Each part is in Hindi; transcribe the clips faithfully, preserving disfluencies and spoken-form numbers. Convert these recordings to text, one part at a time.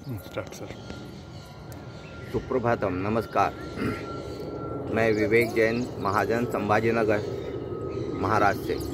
Start sir. सुप्रभातम, नमस्कार। मैं विवेक जैन, महाजन, संभाजीनगर, महाराष्ट्र से।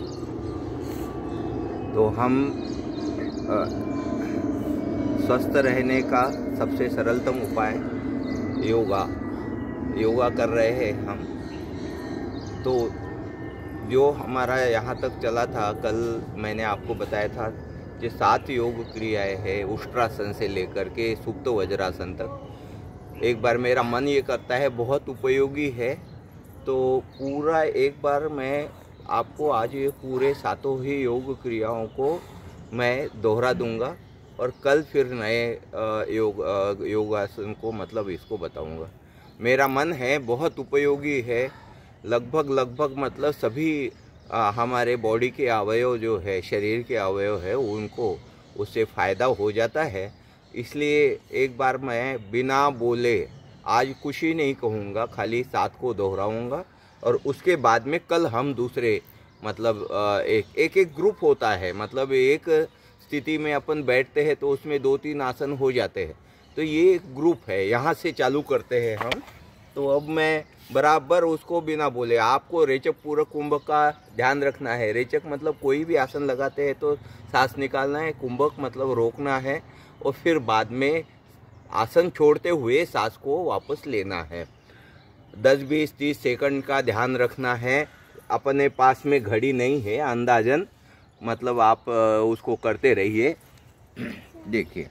तो हम अ, स्वस्थ रहने का सबसे सरलतम उपाय योगा योगा कर रहे हैं हम। तो जो हमारा यहाँ तक चला था, कल मैंने आपको बताया था कि सात योग क्रियाएं हैं, उष्ट्रासन से लेकर के सुप्त वज्रासन तक। एक बार मेरा मन ये करता है बहुत उपयोगी है, तो पूरा एक बार मैं आपको आज ये पूरे सातों ही योग क्रियाओं को मैं दोहरा दूंगा और कल फिर नए योग योगासन को मतलब इसको बताऊंगा। मेरा मन है बहुत उपयोगी है, लगभग लगभग मतलब सभी आ, हमारे बॉडी के अवयव जो है, शरीर के अवयव है, उनको उससे फ़ायदा हो जाता है। इसलिए एक बार मैं बिना बोले आज कुछ ही नहीं कहूँगा, खाली सात को दोहराऊँगा और उसके बाद में कल हम दूसरे मतलब एक एक एक ग्रुप होता है, मतलब एक स्थिति में अपन बैठते हैं तो उसमें दो तीन आसन हो जाते हैं, तो ये एक ग्रुप है, यहाँ से चालू करते हैं हम। तो अब मैं बराबर उसको बिना बोले आपको रेचक पूरक कुंभक का ध्यान रखना है। रेचक मतलब कोई भी आसन लगाते हैं तो सांस निकालना है, कुंभक मतलब रोकना है और फिर बाद में आसन छोड़ते हुए सांस को वापस लेना है। दस बीस तीस सेकंड का ध्यान रखना है। अपने पास में घड़ी नहीं है, अंदाजन मतलब आप उसको करते रहिए। देखिए,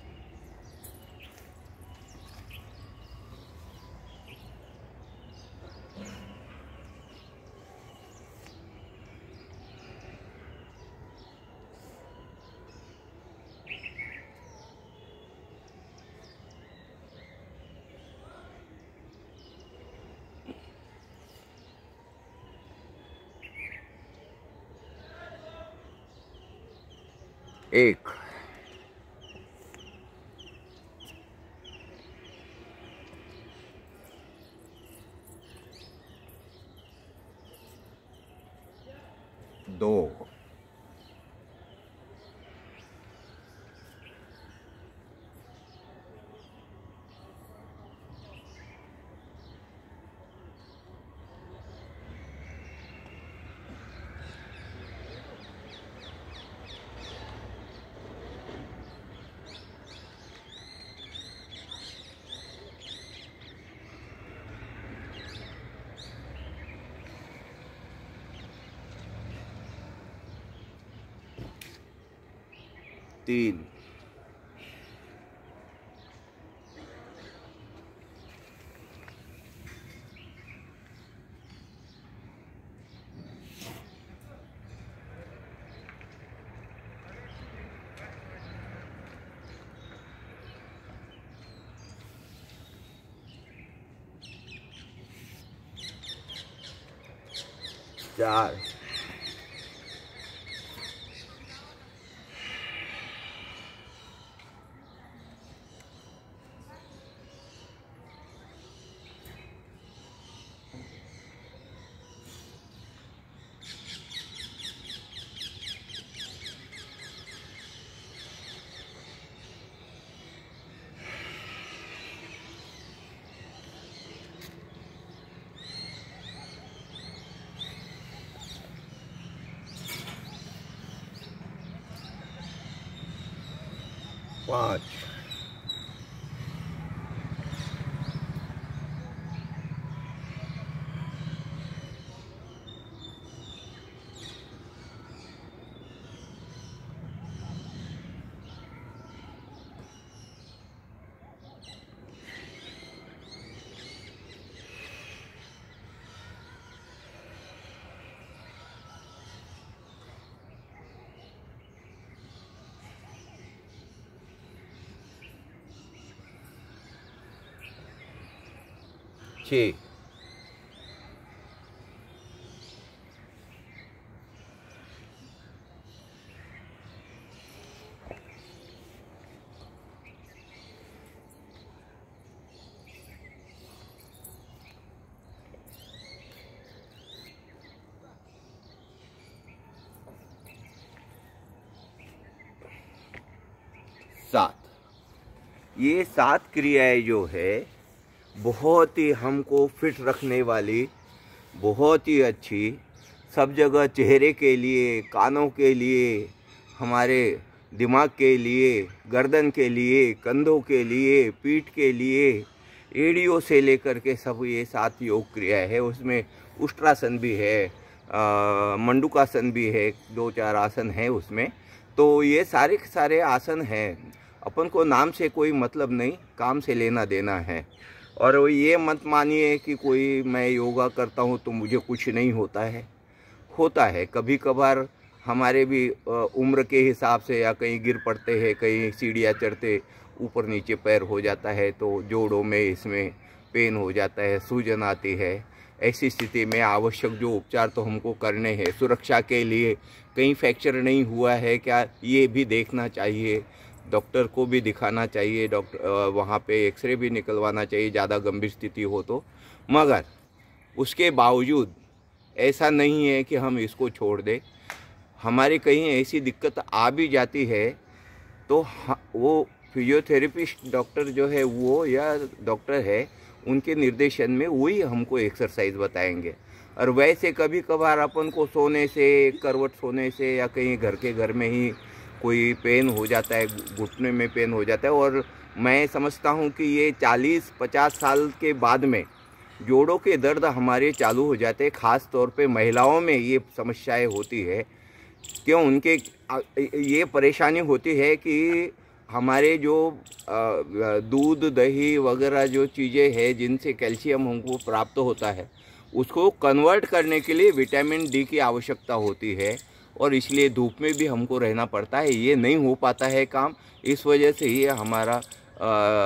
एक, दो, तीन, चार, पाँच, छः, सात। ये सात क्रियाएं जो है बहुत ही हमको फिट रखने वाली, बहुत ही अच्छी, सब जगह चेहरे के लिए, कानों के लिए, हमारे दिमाग के लिए, गर्दन के लिए, कंधों के लिए, पीठ के लिए, एड़ियों से लेकर के सब ये सात योग क्रिया है। उसमें उष्ट्रासन भी है, मंडूकासन भी है, दो चार आसन है उसमें। तो ये सारे सारे आसन हैं। अपन को नाम से कोई मतलब नहीं, काम से लेना देना है। और ये मत मानिए कि कोई मैं योगा करता हूँ तो मुझे कुछ नहीं होता है। होता है कभी कभार, हमारे भी उम्र के हिसाब से, या कहीं गिर पड़ते हैं, कहीं सीढ़ियाँ चढ़ते ऊपर नीचे पैर हो जाता है तो जोड़ों में इसमें पेन हो जाता है, सूजन आती है। ऐसी स्थिति में आवश्यक जो उपचार तो हमको करने हैं सुरक्षा के लिए। कहीं फ्रैक्चर नहीं हुआ है क्या, ये भी देखना चाहिए, डॉक्टर को भी दिखाना चाहिए, डॉक्टर वहाँ पे एक्सरे भी निकलवाना चाहिए ज़्यादा गंभीर स्थिति हो तो। मगर उसके बावजूद ऐसा नहीं है कि हम इसको छोड़ दें। हमारी कहीं ऐसी दिक्कत आ भी जाती है तो वो फिजियोथेरेपिस्ट डॉक्टर जो है वो, या डॉक्टर है, उनके निर्देशन में वही हमको एक्सरसाइज बताएंगे। और वैसे कभी कभार अपन को सोने से, करवट सोने से, या कहीं घर के घर में ही कोई पेन हो जाता है, घुटने में पेन हो जाता है। और मैं समझता हूँ कि ये चालीस पचास साल के बाद में जोड़ों के दर्द हमारे चालू हो जाते हैं। ख़ास तौर पे महिलाओं में ये समस्याएं होती है। क्यों? उनके ये परेशानी होती है कि हमारे जो दूध दही वगैरह जो चीज़ें हैं जिनसे कैल्शियम हमको प्राप्त होता है, उसको कन्वर्ट करने के लिए विटामिन डी की आवश्यकता होती है। और इसलिए धूप में भी हमको रहना पड़ता है। ये नहीं हो पाता है काम, इस वजह से ही हमारा आ,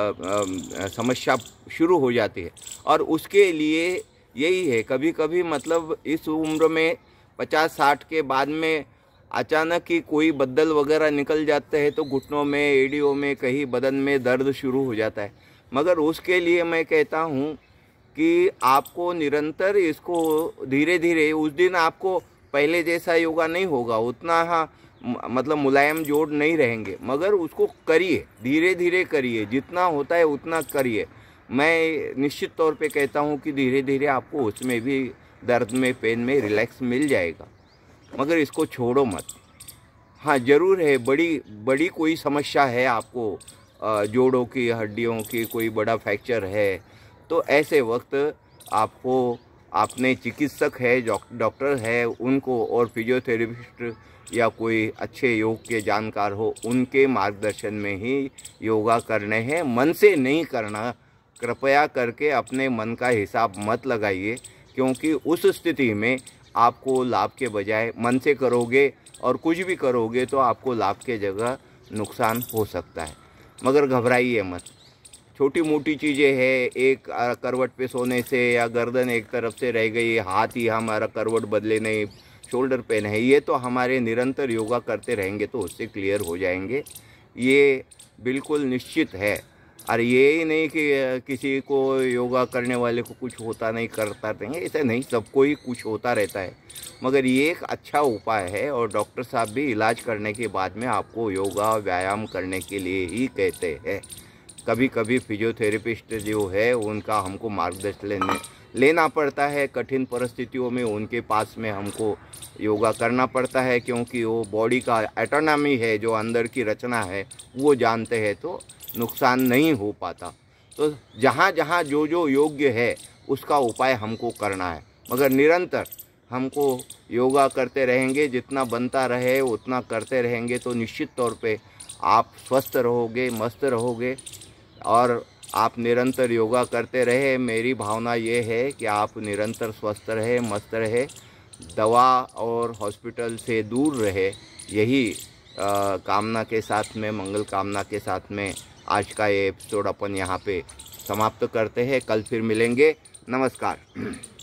आ, समस्या शुरू हो जाती है। और उसके लिए यही है, कभी कभी मतलब इस उम्र में पचास साठ के बाद में अचानक ही कोई बदल वगैरह निकल जाते हैं तो घुटनों में, एड़ियों में, कहीं बदन में दर्द शुरू हो जाता है। मगर उसके लिए मैं कहता हूँ कि आपको निरंतर इसको धीरे धीरे, उस दिन आपको पहले जैसा योगा नहीं होगा, उतना हाँ मतलब मुलायम जोड़ नहीं रहेंगे, मगर उसको करिए, धीरे धीरे करिए, जितना होता है उतना करिए। मैं निश्चित तौर पे कहता हूँ कि धीरे धीरे आपको उसमें भी दर्द में, पेन में रिलैक्स मिल जाएगा। मगर इसको छोड़ो मत। हाँ ज़रूर है, बड़ी बड़ी कोई समस्या है आपको, जोड़ों की, हड्डियों की, कोई बड़ा फ्रैक्चर है, तो ऐसे वक्त आपको अपने चिकित्सक है, डॉक्टर है, उनको, और फिजियोथेरेपिस्ट या कोई अच्छे योग के जानकार हो, उनके मार्गदर्शन में ही योगा करने हैं। मन से नहीं करना। कृपया करके अपने मन का हिसाब मत लगाइए, क्योंकि उस स्थिति में आपको लाभ के बजाय, मन से करोगे और कुछ भी करोगे तो आपको लाभ के जगह नुकसान हो सकता है। मगर घबराइए मत। छोटी मोटी चीज़ें हैं, एक करवट पे सोने से, या गर्दन एक तरफ से रह गई, हाथ ही हमारा करवट बदले नहीं, शोल्डर पेन है, ये तो हमारे निरंतर योगा करते रहेंगे तो उससे क्लियर हो जाएंगे, ये बिल्कुल निश्चित है। और ये ही नहीं कि किसी को योगा करने वाले को कुछ होता नहीं, करता नहीं, ऐसा नहीं, सबको ही कुछ होता रहता है। मगर ये एक अच्छा उपाय है, और डॉक्टर साहब भी इलाज करने के बाद में आपको योगा व्यायाम करने के लिए ही कहते हैं। कभी कभी फिजियोथेरेपिस्ट जो है उनका हमको मार्गदर्शन लेने लेना पड़ता है, कठिन परिस्थितियों में उनके पास में हमको योगा करना पड़ता है, क्योंकि वो बॉडी का एटोनॉमी है, जो अंदर की रचना है वो जानते हैं, तो नुकसान नहीं हो पाता। तो जहाँ जहाँ जो जो योग्य है उसका उपाय हमको करना है। मगर निरंतर हमको योगा करते रहेंगे, जितना बनता रहे उतना करते रहेंगे तो निश्चित तौर पे आप स्वस्थ रहोगे, मस्त रहोगे, और आप निरंतर योगा करते रहे। मेरी भावना ये है कि आप निरंतर स्वस्थ रहे, मस्त रहे, दवा और हॉस्पिटल से दूर रहे, यही आ, कामना के साथ में, मंगल कामना के साथ में आज का ये एपिसोड अपन यहाँ पे समाप्त करते हैं। कल फिर मिलेंगे। नमस्कार।